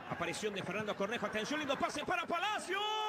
Aparición de Fernando Cornejo. Atención, lindo pase para Palacios.